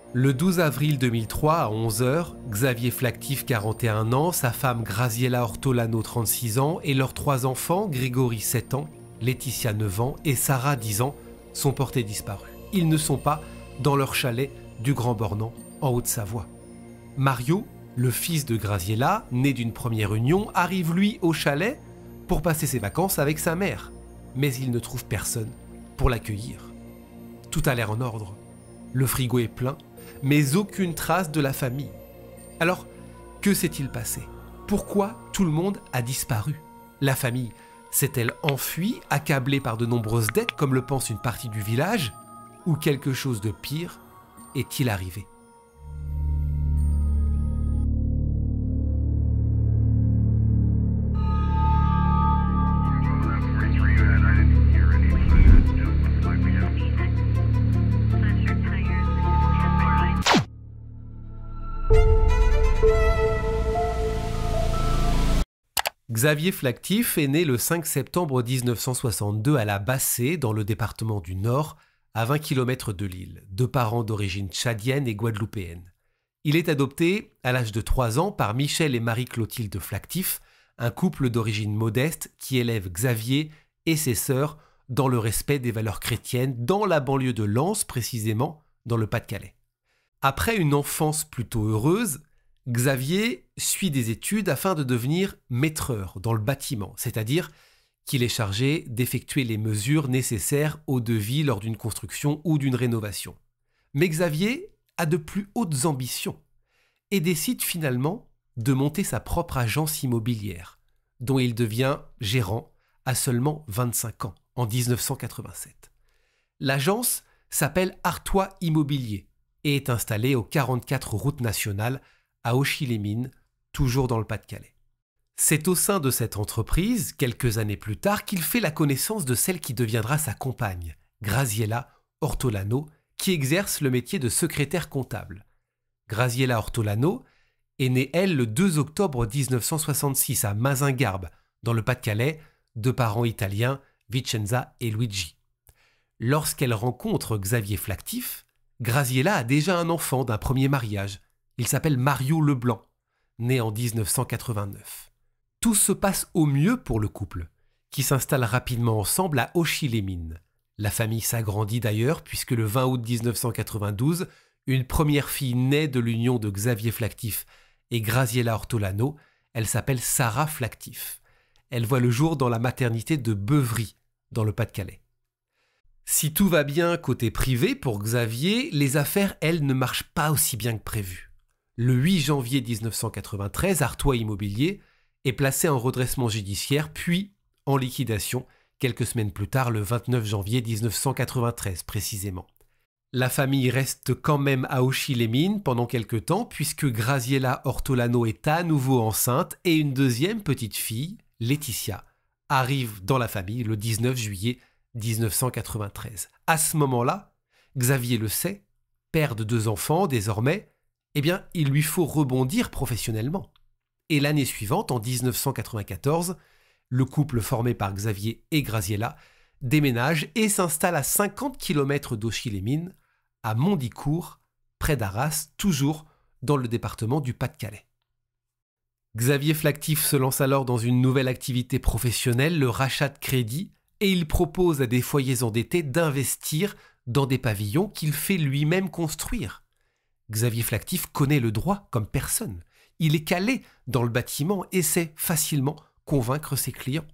Le 12 avril 2003 à 11 h, Xavier Flactif, 41 ans, sa femme Graziella Ortolano, 36 ans, et leurs 3 enfants, Grégory, 7 ans, Laetitia, 9 ans, et Sarah, 10 ans, sont portés disparus. Ils ne sont pas dans leur chalet du Grand Bornand, en Haute-Savoie. Mario, le fils de Graziella, né d'une première union, arrive lui au chalet pour passer ses vacances avec sa mère. Mais il ne trouve personne pour l'accueillir. Tout a l'air en ordre. Le frigo est plein, mais aucune trace de la famille. Alors, que s'est-il passé? Pourquoi tout le monde a disparu? La famille s'est-elle enfuie, accablée par de nombreuses dettes, comme le pense une partie du village? Ou quelque chose de pire est-il arrivé? Xavier Flactif est né le 5 septembre 1962 à la Bassée, dans le département du Nord, à 20 km de Lille, de parents d'origine tchadienne et guadeloupéenne. Il est adopté à l'âge de 3 ans par Michel et Marie-Clotilde Flactif, un couple d'origine modeste qui élève Xavier et ses sœurs dans le respect des valeurs chrétiennes, dans la banlieue de Lens précisément, dans le Pas-de-Calais. Après une enfance plutôt heureuse, Xavier suit des études afin de devenir maîtreur dans le bâtiment, c'est-à-dire qu'il est chargé d'effectuer les mesures nécessaires au devis lors d'une construction ou d'une rénovation. Mais Xavier a de plus hautes ambitions et décide finalement de monter sa propre agence immobilière, dont il devient gérant à seulement 25 ans, en 1987. L'agence s'appelle Artois Immobilier et est installée aux 44 routes nationales à Auchy-les-Mines, toujours dans le Pas-de-Calais. C'est au sein de cette entreprise, quelques années plus tard, qu'il fait la connaissance de celle qui deviendra sa compagne, Graziella Ortolano, qui exerce le métier de secrétaire comptable. Graziella Ortolano est née, elle, le 2 octobre 1966 à Mazingarbe, dans le Pas-de-Calais, de parents italiens, Vicenza et Luigi. Lorsqu'elle rencontre Xavier Flactif, Graziella a déjà un enfant d'un premier mariage. Il s'appelle Mario Leblanc, né en 1989. Tout se passe au mieux pour le couple, qui s'installe rapidement ensemble à Auchy-les-Mines. La famille s'agrandit d'ailleurs puisque le 20 août 1992, une première fille naît de l'union de Xavier Flactif et Graziella Ortolano. Elle s'appelle Sarah Flactif. Elle voit le jour dans la maternité de Beuvry, dans le Pas-de-Calais. Si tout va bien côté privé pour Xavier, les affaires, elles, ne marchent pas aussi bien que prévu. Le 8 janvier 1993, Artois Immobilier est placé en redressement judiciaire, puis en liquidation, quelques semaines plus tard, le 29 janvier 1993 précisément. La famille reste quand même à Auchy-les-Mines pendant quelques temps, puisque Graziella Ortolano est à nouveau enceinte et une deuxième petite fille, Laetitia, arrive dans la famille le 19 juillet 1993. À ce moment-là, Xavier le sait, père de 2 enfants désormais, eh bien, il lui faut rebondir professionnellement. Et l'année suivante, en 1994, le couple formé par Xavier et Graziella déménage et s'installe à 50 km d'Auchy-les-Mines, à Mondicourt, près d'Arras, toujours dans le département du Pas-de-Calais. Xavier Flactif se lance alors dans une nouvelle activité professionnelle, le rachat de crédit, et il propose à des foyers endettés d'investir dans des pavillons qu'il fait lui-même construire. Xavier Flactif connaît le droit comme personne. Il est calé dans le bâtiment et sait facilement convaincre ses clients.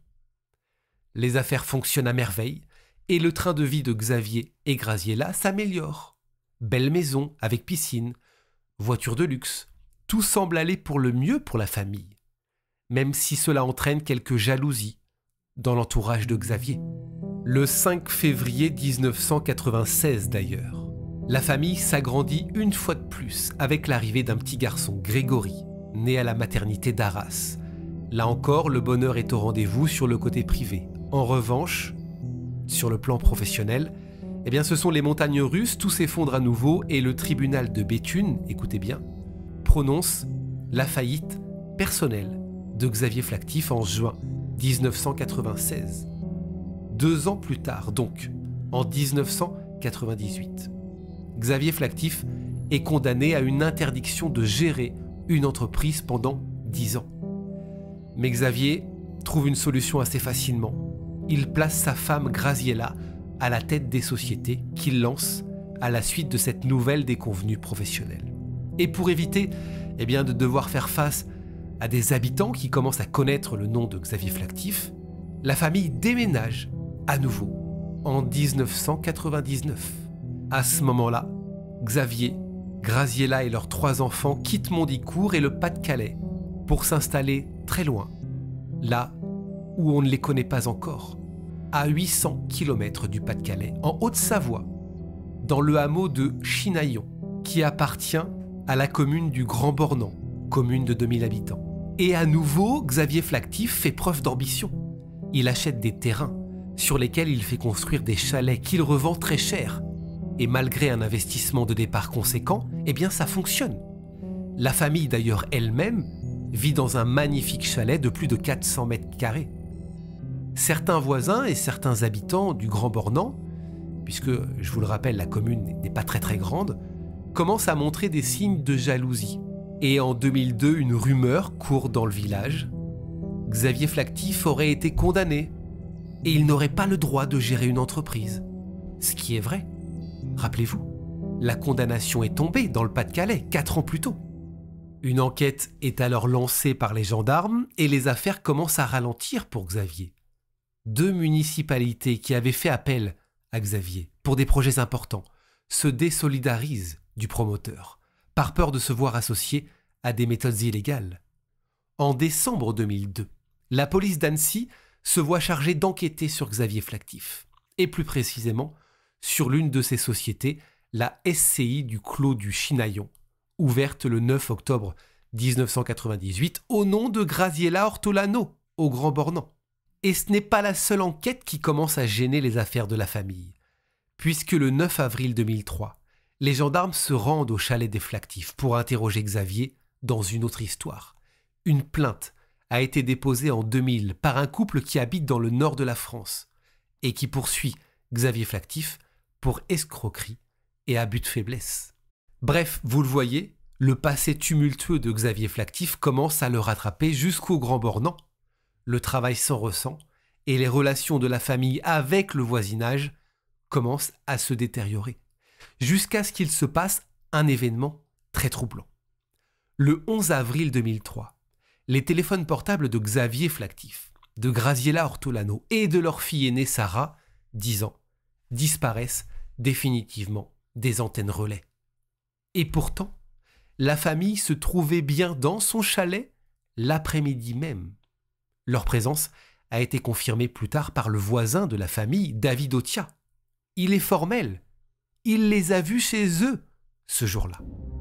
Les affaires fonctionnent à merveille et le train de vie de Xavier et Graziella s'améliore. Belle maison avec piscine, voiture de luxe, tout semble aller pour le mieux pour la famille, même si cela entraîne quelques jalousies dans l'entourage de Xavier. Le 5 février 1996 d'ailleurs, la famille s'agrandit une fois de plus avec l'arrivée d'un petit garçon, Grégory, né à la maternité d'Arras. Là encore, le bonheur est au rendez-vous sur le côté privé. En revanche, sur le plan professionnel, eh bien, ce sont les montagnes russes, tout s'effondre à nouveau et le tribunal de Béthune, écoutez bien, prononce la faillite personnelle de Xavier Flactif en juin 1996. 2 ans plus tard, donc, en 1998. Xavier Flactif est condamné à une interdiction de gérer une entreprise pendant 10 ans. Mais Xavier trouve une solution assez facilement. Il place sa femme Graziella à la tête des sociétés qu'il lance à la suite de cette nouvelle déconvenue professionnelle. Et pour éviter de devoir faire face à des habitants qui commencent à connaître le nom de Xavier Flactif, la famille déménage à nouveau en 1999. À ce moment-là, Xavier, Graziella et leurs 3 enfants quittent Mondicourt et le Pas-de-Calais pour s'installer très loin, là où on ne les connaît pas encore, à 800 km du Pas-de-Calais, en Haute-Savoie, dans le hameau de Chinaillon, qui appartient à la commune du Grand Bornand, commune de 2000 habitants. Et à nouveau, Xavier Flactif fait preuve d'ambition. Il achète des terrains sur lesquels il fait construire des chalets qu'il revend très cher. Et malgré un investissement de départ conséquent, ça fonctionne. La famille d'ailleurs elle-même vit dans un magnifique chalet de plus de 400 mètres carrés. Certains voisins et certains habitants du Grand Bornand, puisque je vous le rappelle, la commune n'est pas très très grande, commencent à montrer des signes de jalousie. Et en 2002, une rumeur court dans le village. Xavier Flactif aurait été condamné et il n'aurait pas le droit de gérer une entreprise. Ce qui est vrai. Rappelez-vous, la condamnation est tombée dans le Pas-de-Calais 4 ans plus tôt. Une enquête est alors lancée par les gendarmes et les affaires commencent à ralentir pour Xavier. 2 municipalités qui avaient fait appel à Xavier pour des projets importants se désolidarisent du promoteur, par peur de se voir associé à des méthodes illégales. En décembre 2002, la police d'Annecy se voit chargée d'enquêter sur Xavier Flactif, et plus précisément sur l'une de ses sociétés, la SCI du Clos du Chinaillon, ouverte le 9 octobre 1998 au nom de Graziella Ortolano, au Grand Bornand. Et ce n'est pas la seule enquête qui commence à gêner les affaires de la famille, puisque le 9 avril 2003, les gendarmes se rendent au chalet des Flactif pour interroger Xavier dans une autre histoire. Une plainte a été déposée en 2000 par un couple qui habite dans le nord de la France et qui poursuit Xavier Flactif pour escroquerie et abus de faiblesse. Bref, vous le voyez, le passé tumultueux de Xavier Flactif commence à le rattraper jusqu'au Grand Bornand. Le travail s'en ressent et les relations de la famille avec le voisinage commencent à se détériorer, jusqu'à ce qu'il se passe un événement très troublant. Le 11 avril 2003, les téléphones portables de Xavier Flactif, de Graziella Ortolano et de leur fille aînée Sarah, 10 ans, disparaissent définitivement des antennes relais. Et pourtant, la famille se trouvait bien dans son chalet l'après-midi même. Leur présence a été confirmée plus tard par le voisin de la famille, David Otia. Il est formel. Il les a vus chez eux ce jour-là.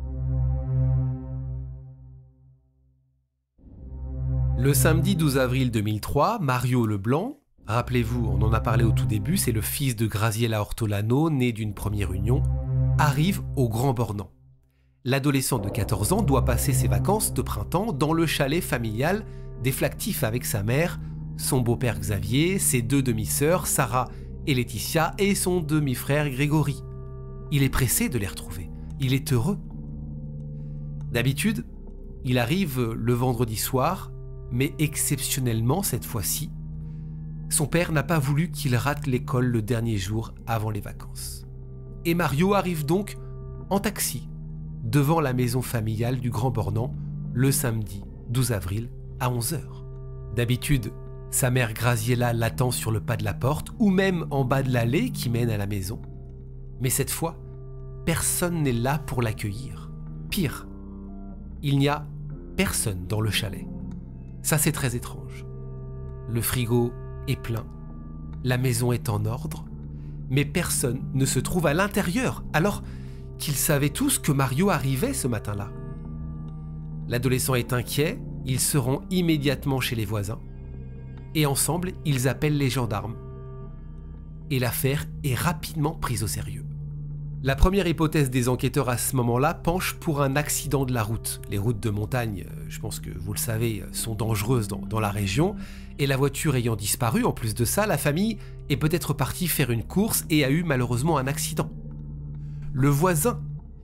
Le samedi 12 avril 2003, Mario Leblanc, rappelez-vous, on en a parlé au tout début, c'est le fils de Graziella Ortolano, né d'une première union, arrive au Grand Bornand. L'adolescent de 14 ans doit passer ses vacances de printemps dans le chalet familial des Flactif avec sa mère, son beau-père Xavier, ses 2 demi-sœurs, Sarah et Laetitia, et son demi-frère Grégory. Il est pressé de les retrouver. Il est heureux. D'habitude, il arrive le vendredi soir, mais exceptionnellement cette fois-ci, son père n'a pas voulu qu'il rate l'école le dernier jour avant les vacances. Et Mario arrive donc en taxi devant la maison familiale du Grand Bornand le samedi 12 avril à 11h. D'habitude, sa mère Graziella l'attend sur le pas de la porte ou même en bas de l'allée qui mène à la maison. Mais cette fois, personne n'est là pour l'accueillir. Pire, il n'y a personne dans le chalet. Ça, c'est très étrange. Le frigo est plein, la maison est en ordre, mais personne ne se trouve à l'intérieur, alors qu'ils savaient tous que Mario arrivait ce matin-là. L'adolescent est inquiet, ils se rend immédiatement chez les voisins, et ensemble, ils appellent les gendarmes. Et l'affaire est rapidement prise au sérieux. La première hypothèse des enquêteurs à ce moment-là penche pour un accident de la route. Les routes de montagne, je pense que vous le savez, sont dangereuses dans la région. Et la voiture ayant disparu, en plus de ça, la famille est peut-être partie faire une course et a eu malheureusement un accident. Le voisin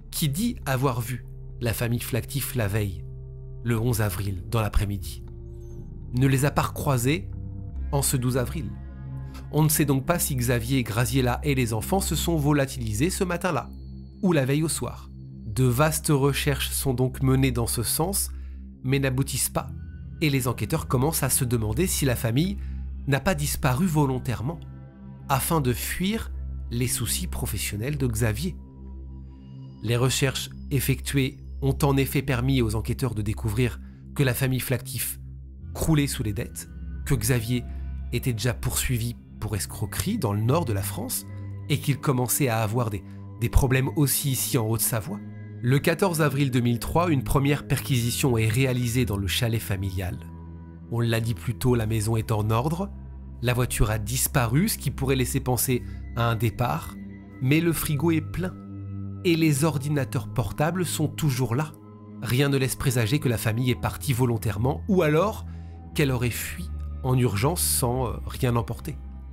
qui dit avoir vu la famille Flactif la veille, le 11 avril, dans l'après-midi, ne les a pas recroisés en ce 12 avril. On ne sait donc pas si Xavier, Graziella et les enfants se sont volatilisés ce matin-là, ou la veille au soir. De vastes recherches sont donc menées dans ce sens, mais n'aboutissent pas, et les enquêteurs commencent à se demander si la famille n'a pas disparu volontairement, afin de fuir les soucis professionnels de Xavier. Les recherches effectuées ont en effet permis aux enquêteurs de découvrir que la famille Flactif croulait sous les dettes, que Xavier était déjà poursuivi pour escroquerie dans le nord de la France et qu'il commençait à avoir des problèmes aussi ici en Haute-Savoie. Le 14 avril 2003, une première perquisition est réalisée dans le chalet familial. On l'a dit plus tôt, la maison est en ordre, la voiture a disparu, ce qui pourrait laisser penser à un départ, mais le frigo est plein et les ordinateurs portables sont toujours là. Rien ne laisse présager que la famille est partie volontairement ou alors qu'elle aurait fui en urgence sans rien emporter.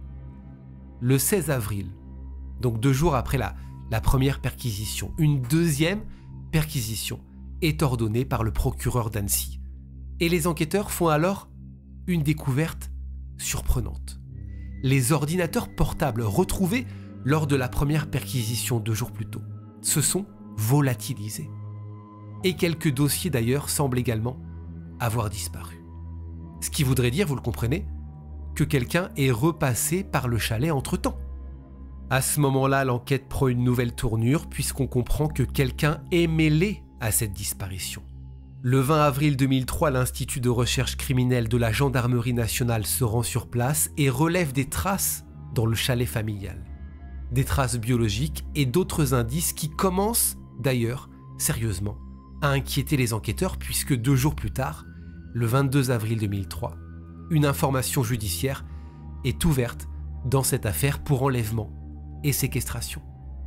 Le 16 avril, donc 2 jours après la première perquisition, une deuxième perquisition est ordonnée par le procureur d'Annecy. Et les enquêteurs font alors une découverte surprenante. Les ordinateurs portables retrouvés lors de la première perquisition 2 jours plus tôt se sont volatilisés. Et quelques dossiers d'ailleurs semblent également avoir disparu. Ce qui voudrait dire, vous le comprenez, que quelqu'un est repassé par le chalet entre-temps. À ce moment-là, l'enquête prend une nouvelle tournure puisqu'on comprend que quelqu'un est mêlé à cette disparition. Le 20 avril 2003, l'Institut de recherche criminelle de la Gendarmerie nationale se rend sur place et relève des traces dans le chalet familial. Des traces biologiques et d'autres indices qui commencent d'ailleurs, sérieusement, à inquiéter les enquêteurs puisque 2 jours plus tard, le 22 avril 2003, une information judiciaire est ouverte dans cette affaire pour enlèvement et séquestration.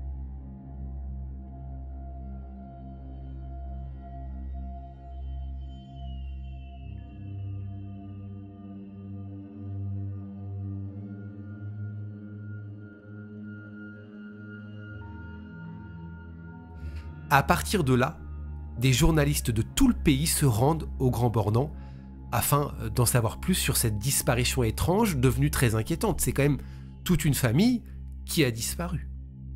À partir de là, des journalistes de tout le pays se rendent au Grand Bornand afin d'en savoir plus sur cette disparition étrange devenue très inquiétante. C'est quand même toute une famille qui a disparu.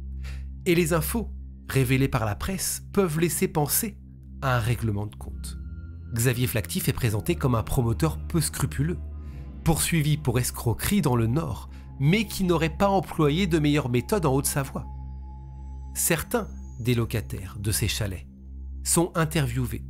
Et les infos révélées par la presse peuvent laisser penser à un règlement de compte. Xavier Flactif est présenté comme un promoteur peu scrupuleux, poursuivi pour escroquerie dans le Nord, mais qui n'aurait pas employé de meilleures méthodes en Haute-Savoie. Certains des locataires de ces chalets sont interviewés,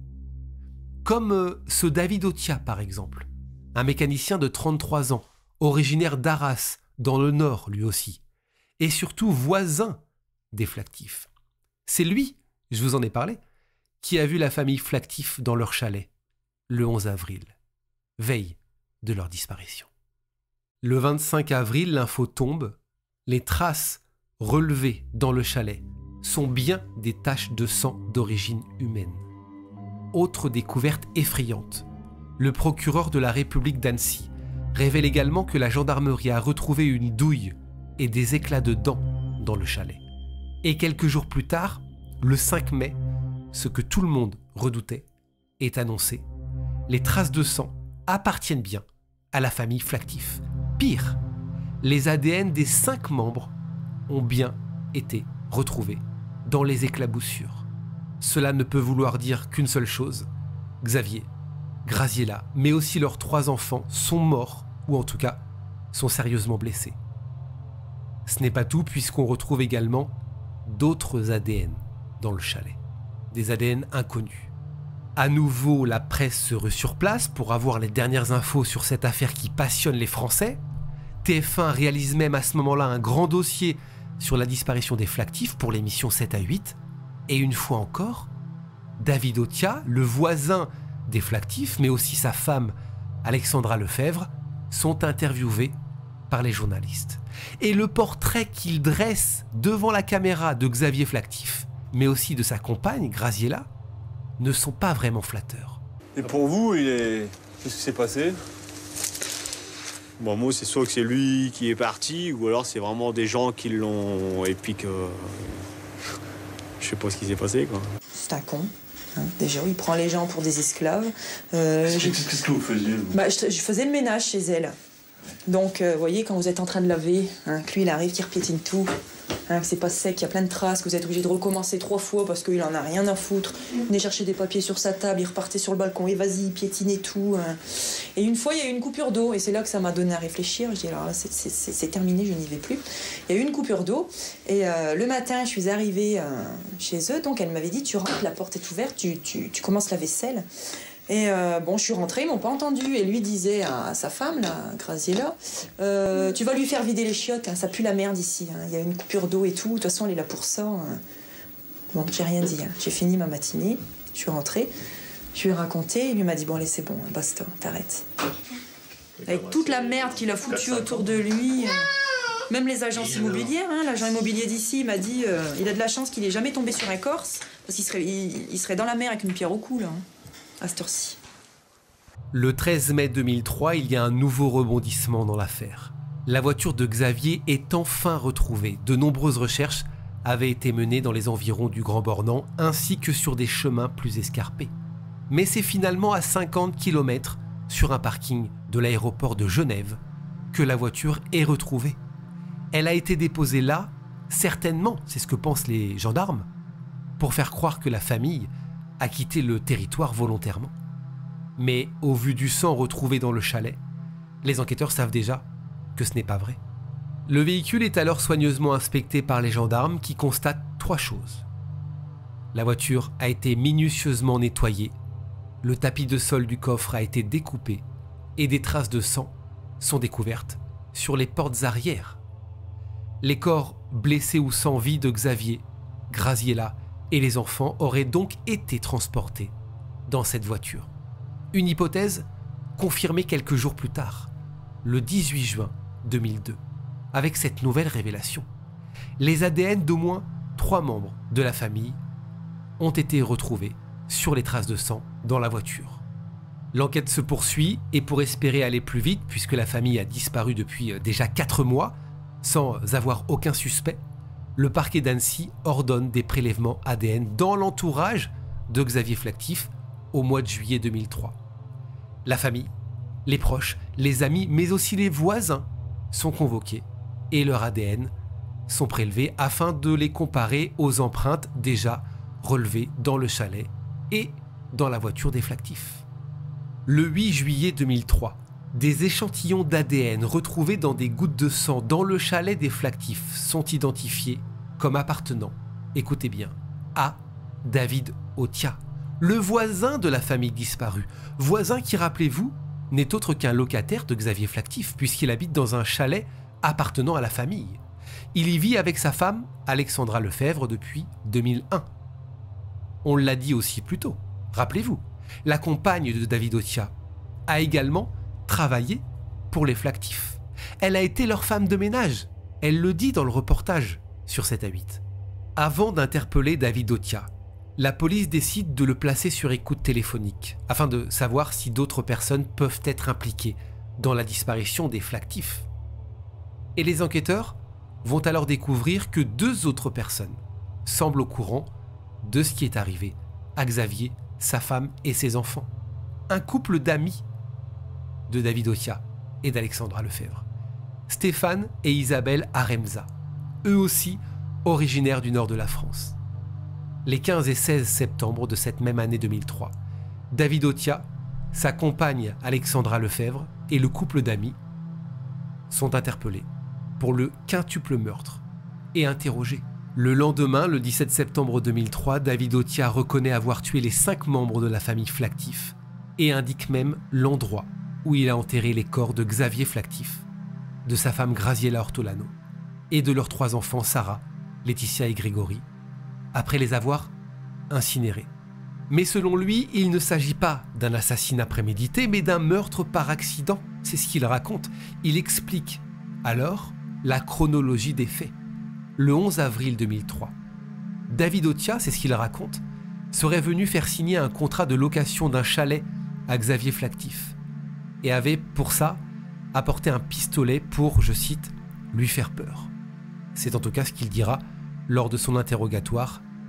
comme ce David Otia par exemple, un mécanicien de 33 ans, originaire d'Arras, dans le Nord lui aussi, et surtout voisin des Flactif. C'est lui, je vous en ai parlé, qui a vu la famille Flactif dans leur chalet, le 11 avril, veille de leur disparition. Le 25 avril, l'info tombe, les traces relevées dans le chalet sont bien des taches de sang d'origine humaine. Autre découverte effrayante, le procureur de la République d'Annecy révèle également que la gendarmerie a retrouvé une douille et des éclats de dents dans le chalet. Et quelques jours plus tard, le 5 mai, ce que tout le monde redoutait est annoncé. Les traces de sang appartiennent bien à la famille Flactif. Pire, les ADN des 5 membres ont bien été retrouvés dans les éclaboussures. Cela ne peut vouloir dire qu'une seule chose. Xavier, Graziella, mais aussi leurs 3 enfants sont morts, ou en tout cas, sont sérieusement blessés. Ce n'est pas tout puisqu'on retrouve également d'autres ADN dans le chalet. Des ADN inconnus. À nouveau, la presse se rue sur place pour avoir les dernières infos sur cette affaire qui passionne les Français. TF1 réalise même à ce moment-là un grand dossier sur la disparition des Flactif pour l'émission 7 à 8. Et une fois encore, David Otia, le voisin des Flactif, mais aussi sa femme Alexandra Lefebvre, sont interviewés par les journalistes. Et le portrait qu'ils dressent devant la caméra de Xavier Flactif, mais aussi de sa compagne Graziella, ne sont pas vraiment flatteurs. Et pour vous, qu'est-ce qui s'est passé? Bon, moi, c'est soit que c'est lui qui est parti, ou alors c'est vraiment des gens qui l'ont... Et puis que... Je sais pas ce qui s'est passé, quoi. C'est un con. Hein. Déjà, il prend les gens pour des esclaves. Qu'est-ce que vous faisiez, vous? Je faisais le ménage chez elle. Donc, vous voyez, quand vous êtes en train de laver, hein, que lui, il arrive, qu'il repiétine tout, hein, que c'est pas sec, qu'il y a plein de traces, que vous êtes obligé de recommencer 3 fois parce qu'il en a rien à foutre. Il venait chercher des papiers sur sa table, il repartait sur le balcon, et vas-y, il piétinait tout. Hein. Et une fois, il y a eu une coupure d'eau, et c'est là que ça m'a donné à réfléchir. Je dis, alors là, c'est terminé, je n'y vais plus. Il y a eu une coupure d'eau, et le matin, je suis arrivée chez eux, donc elle m'avait dit, tu rentres, la porte est ouverte, tu commences la vaisselle. Et bon, je suis rentrée, ils m'ont pas entendu. Et lui disait à sa femme, là, Graziella, tu vas lui faire vider les chiottes, hein, ça pue la merde ici. Hein. Il y a une coupure d'eau et tout, de toute façon, elle est là pour ça. Hein. Bon, j'ai rien dit. Hein. J'ai fini ma matinée, je suis rentrée, je lui ai raconté, il lui m'a dit, bon, allez, c'est bon, basta, t'arrêtes. Avec toute la merde qu'il a foutue autour de lui, même les agences immobilières, hein, l'agent immobilier d'ici, il m'a dit, il a de la chance qu'il n'ait jamais tombé sur un Corse, parce qu'il serait dans la mer avec une pierre au cou, là. Hein. À cette heure-ci. Le 13 mai 2003, il y a un nouveau rebondissement dans l'affaire. La voiture de Xavier est enfin retrouvée. De nombreuses recherches avaient été menées dans les environs du Grand Bornand ainsi que sur des chemins plus escarpés. Mais c'est finalement à 50 km sur un parking de l'aéroport de Genève que la voiture est retrouvée. Elle a été déposée là, certainement, c'est ce que pensent les gendarmes, pour faire croire que la famille a quitté le territoire volontairement. Mais au vu du sang retrouvé dans le chalet, les enquêteurs savent déjà que ce n'est pas vrai. Le véhicule est alors soigneusement inspecté par les gendarmes qui constatent 3 choses. La voiture a été minutieusement nettoyée, le tapis de sol du coffre a été découpé et des traces de sang sont découvertes sur les portes arrière. Les corps blessés ou sans vie de Xavier, Graziella et les enfants auraient donc été transportés dans cette voiture. Une hypothèse confirmée quelques jours plus tard, le 18 juin 2002, avec cette nouvelle révélation. Les ADN d'au moins 3 membres de la famille ont été retrouvés sur les traces de sang dans la voiture. L'enquête se poursuit et pour espérer aller plus vite, puisque la famille a disparu depuis déjà 4 mois, sans avoir aucun suspect, le parquet d'Annecy ordonne des prélèvements ADN dans l'entourage de Xavier Flactif au mois de juillet 2003. La famille, les proches, les amis, mais aussi les voisins sont convoqués et leur ADN sont prélevés afin de les comparer aux empreintes déjà relevées dans le chalet et dans la voiture des Flactif. Le 8 juillet 2003, des échantillons d'ADN retrouvés dans des gouttes de sang dans le chalet des Flactif sont identifiés comme appartenant, écoutez bien, à David Otia, le voisin de la famille disparue. Voisin qui, rappelez-vous, n'est autre qu'un locataire de Xavier Flactif puisqu'il habite dans un chalet appartenant à la famille. Il y vit avec sa femme, Alexandra Lefebvre, depuis 2001. On l'a dit aussi plus tôt, rappelez-vous, la compagne de David Otia a également travaillé pour les Flactif. Elle a été leur femme de ménage. Elle le dit dans le reportage sur 7 à 8. Avant d'interpeller David Otia, la police décide de le placer sur écoute téléphonique afin de savoir si d'autres personnes peuvent être impliquées dans la disparition des Flactif. Et les enquêteurs vont alors découvrir que 2 autres personnes semblent au courant de ce qui est arrivé à Xavier, sa femme et ses enfants. Un couple d'amis de David Otia et d'Alexandra Lefebvre, Stéphane et Isabelle Aremza, eux aussi originaires du nord de la France. Les 15 et 16 septembre de cette même année 2003, David Otia, sa compagne Alexandra Lefebvre et le couple d'amis sont interpellés pour le quintuple meurtre et interrogés. Le lendemain, le 17 septembre 2003, David Otia reconnaît avoir tué les 5 membres de la famille Flactif et indique même l'endroit où il a enterré les corps de Xavier Flactif, de sa femme Graziella Ortolano et de leurs 3 enfants Sarah, Laetitia et Grégory, après les avoir incinérés. Mais selon lui, il ne s'agit pas d'un assassinat prémédité, mais d'un meurtre par accident. C'est ce qu'il raconte. Il explique alors la chronologie des faits. Le 11 avril 2003, David Otia, c'est ce qu'il raconte, serait venu faire signer un contrat de location d'un chalet à Xavier Flactif et avait pour ça apporté un pistolet pour, je cite, lui faire peur. C'est en tout cas ce qu'il dira lors de son interrogatoire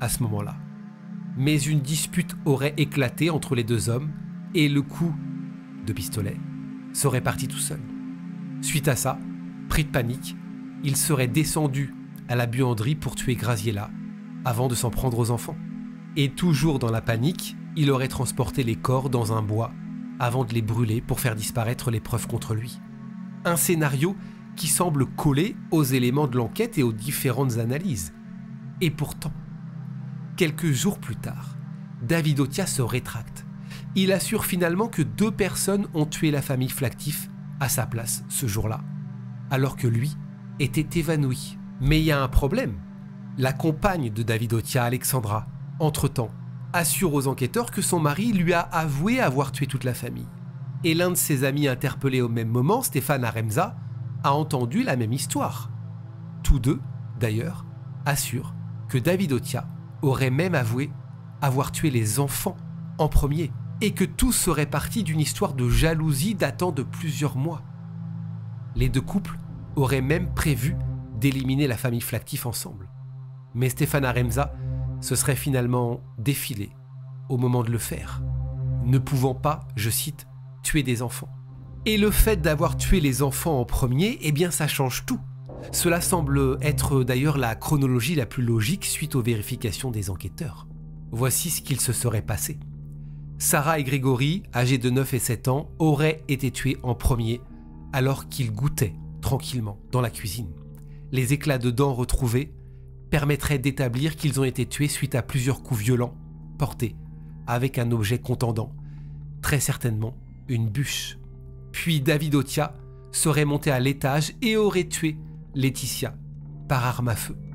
à ce moment-là. Mais une dispute aurait éclaté entre les deux hommes et le coup de pistolet serait parti tout seul. Suite à ça, pris de panique, il serait descendu à la buanderie pour tuer Graziella avant de s'en prendre aux enfants. Et toujours dans la panique, il aurait transporté les corps dans un bois avant de les brûler pour faire disparaître les preuves contre lui. Un scénario qui semble coller aux éléments de l'enquête et aux différentes analyses. Et pourtant, quelques jours plus tard, David Otia se rétracte. Il assure finalement que 2 personnes ont tué la famille Flactif à sa place ce jour-là, alors que lui était évanoui. Mais il y a un problème. La compagne de David Otia, Alexandra, entre-temps, assure aux enquêteurs que son mari lui a avoué avoir tué toute la famille. Et l'un de ses amis interpellé au même moment, Stéphane Aremza, a entendu la même histoire. Tous deux, d'ailleurs, assurent que David Otia aurait même avoué avoir tué les enfants en premier, et que tout serait parti d'une histoire de jalousie datant de plusieurs mois. Les 2 couples auraient même prévu d'éliminer la famille Flactif ensemble. Mais Stéphane Aremza se serait finalement défilé au moment de le faire, ne pouvant pas, je cite, tuer des enfants. Et le fait d'avoir tué les enfants en premier, eh bien ça change tout. Cela semble être d'ailleurs la chronologie la plus logique suite aux vérifications des enquêteurs. Voici ce qu'il se serait passé. Sarah et Grégory, âgés de 9 et 7 ans, auraient été tués en premier alors qu'ils goûtaient tranquillement dans la cuisine. Les éclats de dents retrouvés permettraient d'établir qu'ils ont été tués suite à plusieurs coups violents portés avec un objet contendant, très certainement une bûche. Puis David Otia serait monté à l'étage et aurait tué Laetitia par arme à feu.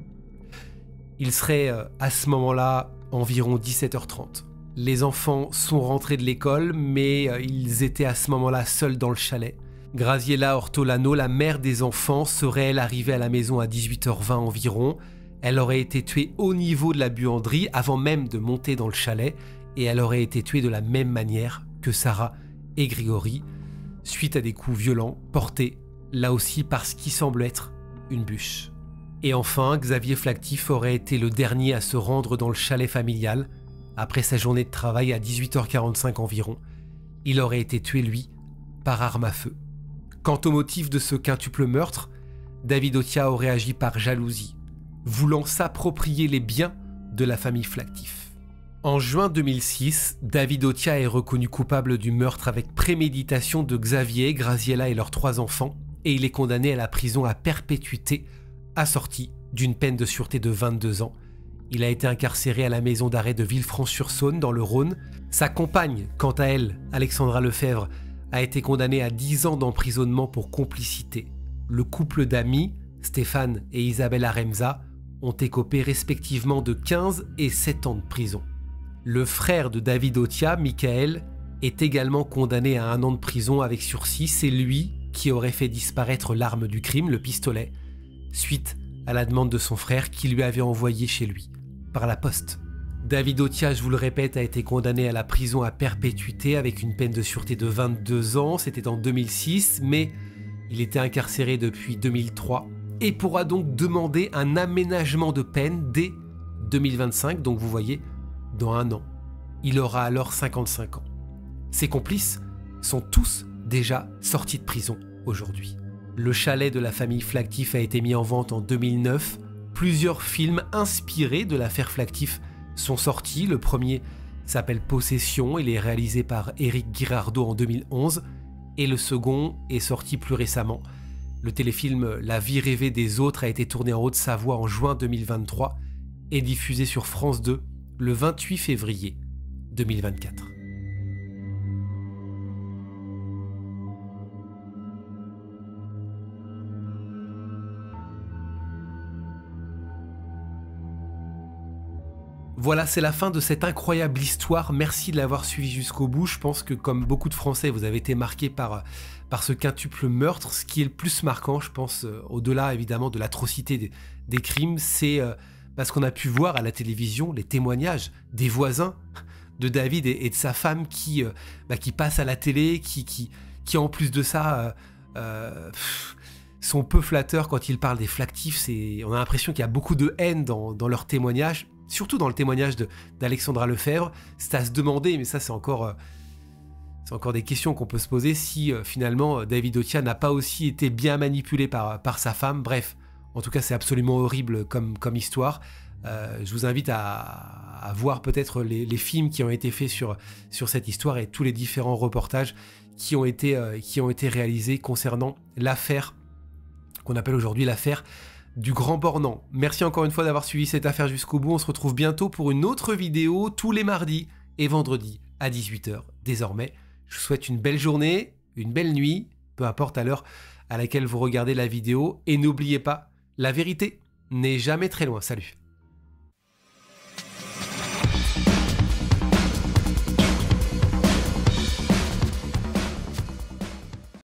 Il serait à ce moment-là environ 17h30. Les enfants sont rentrés de l'école, mais ils étaient à ce moment-là seuls dans le chalet. Graziella Ortolano, la mère des enfants, serait elle arrivée à la maison à 18h20 environ. Elle aurait été tuée au niveau de la buanderie avant même de monter dans le chalet, et elle aurait été tuée de la même manière que Sarah et Grégory, suite à des coups violents portés, là aussi par ce qui semble être une bûche. Et enfin, Xavier Flactif aurait été le dernier à se rendre dans le chalet familial. Après sa journée de travail à 18h45 environ, il aurait été tué, lui, par arme à feu. Quant au motif de ce quintuple meurtre, David Otia aurait agi par jalousie, voulant s'approprier les biens de la famille Flactif. En juin 2006, David Otia est reconnu coupable du meurtre avec préméditation de Xavier, Graziella et leurs 3 enfants, et il est condamné à la prison à perpétuité, assorti d'une peine de sûreté de 22 ans. Il a été incarcéré à la maison d'arrêt de Villefranche-sur-Saône, dans le Rhône. Sa compagne, quant à elle, Alexandra Lefebvre, a été condamnée à 10 ans d'emprisonnement pour complicité. Le couple d'amis, Stéphane et Isabelle Aremza, ont écopé respectivement de 15 et 7 ans de prison. Le frère de David Otia, Michael, est également condamné à 1 an de prison avec sursis. C'est lui qui aurait fait disparaître l'arme du crime, le pistolet, suite à la demande de son frère qui lui avait envoyé chez lui, par la poste. David Otia, je vous le répète, a été condamné à la prison à perpétuité avec une peine de sûreté de 22 ans. C'était en 2006, mais il était incarcéré depuis 2003 et pourra donc demander un aménagement de peine dès 2025, donc vous voyez, dans 1 an. Il aura alors 55 ans. Ses complices sont tous déjà sortis de prison aujourd'hui. Le chalet de la famille Flactif a été mis en vente en 2009. Plusieurs films inspirés de l'affaire Flactif sont sortis. Le premier s'appelle Possession, il est réalisé par Éric Girardot en 2011. Et le second est sorti plus récemment. Le téléfilm La vie rêvée des autres a été tourné en Haute-Savoie en juin 2023 et diffusé sur France 2 le 28 février 2024. Voilà, c'est la fin de cette incroyable histoire. Merci de l'avoir suivi jusqu'au bout. Je pense que comme beaucoup de Français, vous avez été marqués par ce quintuple meurtre. Ce qui est le plus marquant, je pense, au-delà évidemment de l'atrocité des crimes, c'est parce qu'on a pu voir à la télévision les témoignages des voisins de David et de sa femme qui passent à la télé, qui en plus de ça sont peu flatteurs quand ils parlent des Flactifs. On a l'impression qu'il y a beaucoup de haine dans leurs témoignages. surtout dans le témoignage d'Alexandra Lefebvre, c'est à se demander, mais ça c'est encore des questions qu'on peut se poser, si finalement David Otia n'a pas aussi été bien manipulé par sa femme. Bref, en tout cas c'est absolument horrible comme histoire. Je vous invite à voir peut-être les films qui ont été faits sur cette histoire et tous les différents reportages qui ont été réalisés concernant l'affaire qu'on appelle aujourd'hui l'affaire du Grand Bornand. Merci encore une fois d'avoir suivi cette affaire jusqu'au bout. On se retrouve bientôt pour une autre vidéo tous les mardis et vendredis à 18h désormais. Je vous souhaite une belle journée, une belle nuit, peu importe à l'heure à laquelle vous regardez la vidéo. Et n'oubliez pas, la vérité n'est jamais très loin. Salut!